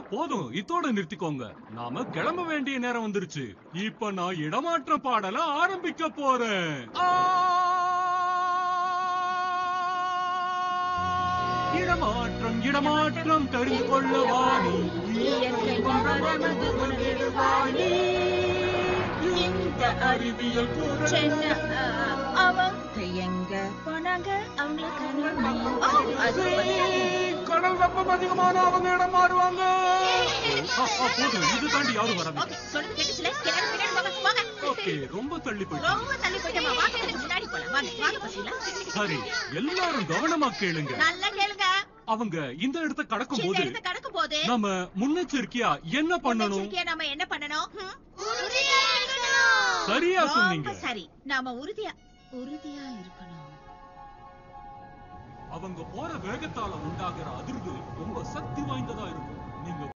போதும், இதோட நிறுத்திக்கோங்க. நாம கிளம்ப வேண்டிய நேரம் வந்துருச்சு. இப்ப நான் இடமாற்ற பாடல ஆரம்பிக்க போறேன். இடமாற்றம் இடமாற்றம் தெரிந்து கொள்ள வாணி, இந்த அறிவியல் அவங்க எங்க போனாங்க, கடல் வெப்பம் அதிகமான அவங்க இடம் மாறுவாங்க. போதும், இது தாண்டி யாரும் வராது. ஓகே, ரொம்ப தள்ளி போயிட்டோம். சரி, எல்லாரும் கவனமா கேளுங்க. அவங்க இந்த இடத்தை கடக்கும் போது நம்ம முன்னெச்சரிக்கையா என்ன பண்ணணும்? சரியா சொன்னீங்க. சரி, நாம உறுதியா இருக்கணும். அவங்க போற வேகத்தால உண்டாகிற அதிர்வு ரொம்ப சக்தி வாய்ந்ததா இருக்கும்.